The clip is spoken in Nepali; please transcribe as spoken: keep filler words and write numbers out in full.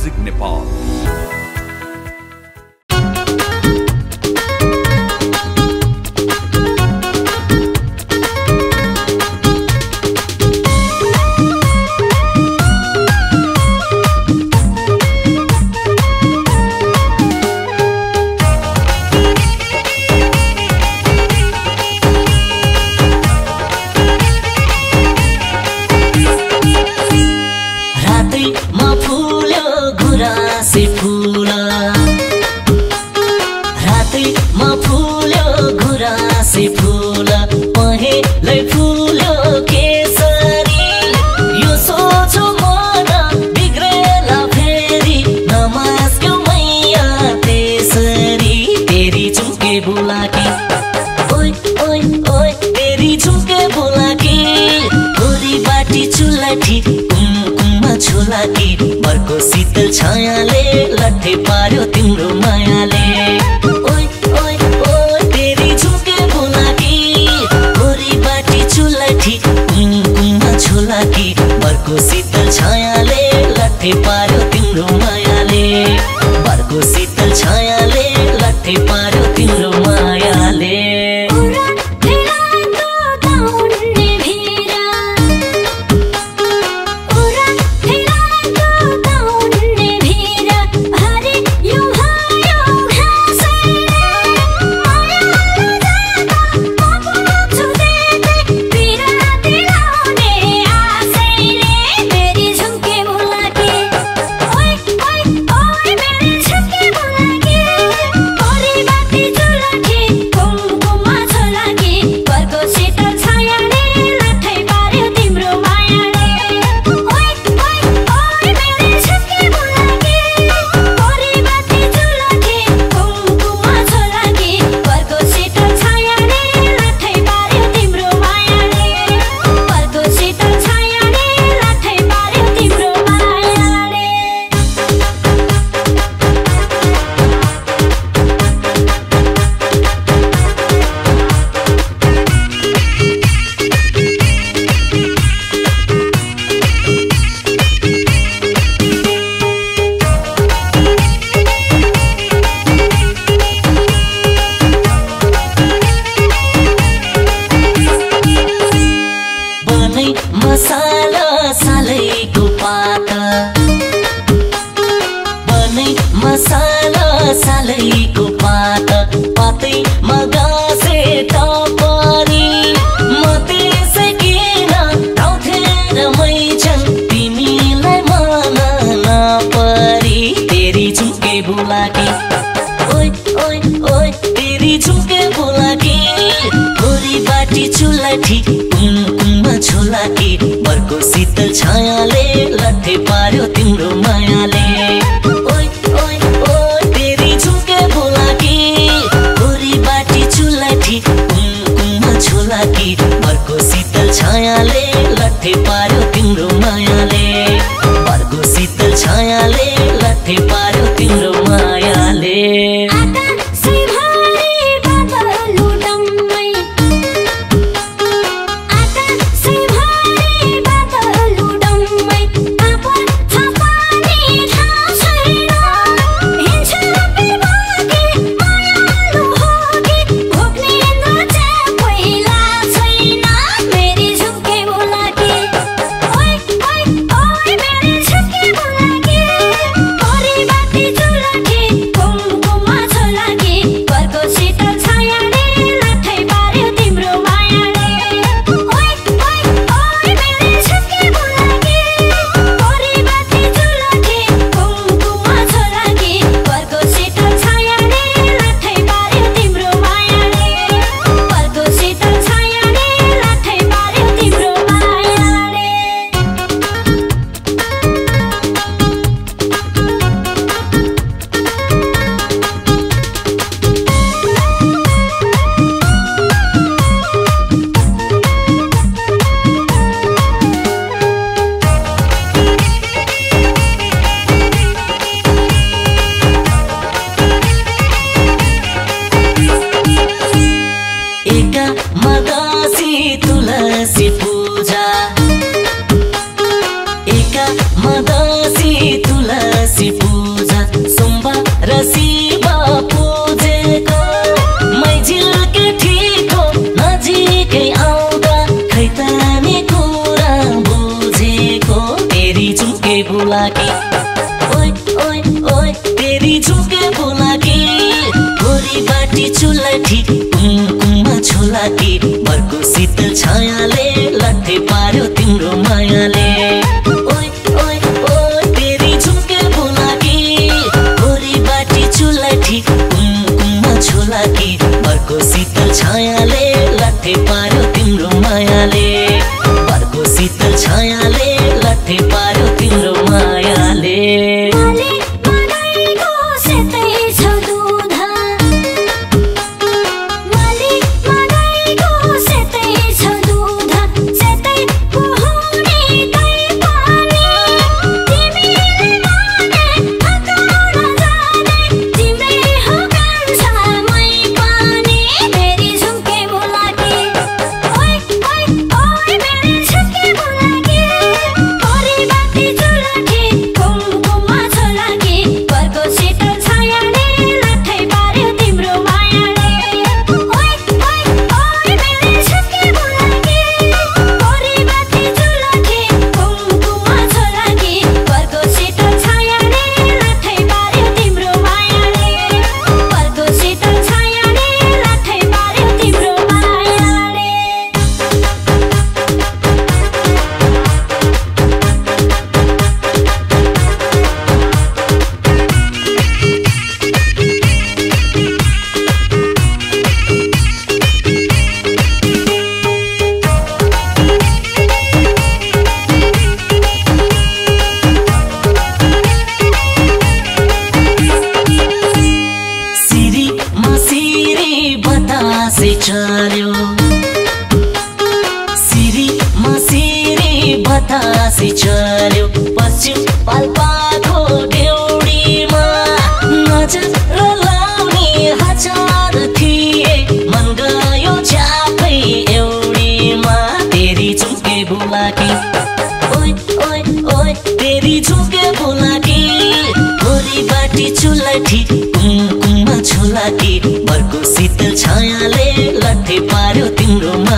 म्युजिक नेपाल। बर्को शीतल छायाले लट्ठे पार्यो तिम्रो मायाले। ओइ ओइ ओइ तेरी झुके बोलाकी गोरी बाटी चुलाठी कुङकुङमा छोलाकी बर्को शीतल छायाले लट्ठे पार्यो तिम्रो मायाले। बर्को शीतल छायाले लट्ठे पार्यो तिम्रो मायाले। मसाला सालैको पात बनै मसाला सालैको पात पातै मगासे टपरी म त्यसै किन टाउथेर मैछन् तिमीलाई मन नपरी। तेरी झुके बोलाकी ओइ ओइ ओइ तेरी झुके बोलाकी गोरी बाटी चुलाठी कुङकुङमा छोलाकी बर्को शीतल छायाले लट्ठे पार्यो तिम्रो मायाले। ओइ ओइ ओइ तेरी झुके बोलाकी गोरी बाटी चुलाठी कुङकुङमा छोलाकी बर्को शीतल छायाले लट्ठे पार्यो तिम्रो मायाले। बर्को शीतल छायाले लट्ठे पार्यो तिम्रो मायाले। मदसी तुलसी चुलठी कुमकुममा छोला कि बर्को शीतल छायाले लट्ठे पार्यो तिम्रो मायाले ओइ ओइ ओइ तेरी झुम्के बोलाकी गोरी बाटी चुलठी कुमकुममा छोला कि बर्को शीतल छायाले लट्ठे पार्यो तिम्रो मायाले बर्को शीतल छायाले लट्ठे पार्यो तिम्रो मायाले चल्यो सिरी मसिरी बतासी चल्यो पश्चिम पाल्पाको डेउडीमा नजर लाउने हजार थिए मन गयो च्यापै एउडीमा तेरी झुम्के बोलाकी ओइ ओइ ओइ तेरी झुम्के बोलाकी गोरी बाटी चुलठी कुमकुममा छोला कि बर्को शीतल छायाले लट्ठे पार्यो तिम्रो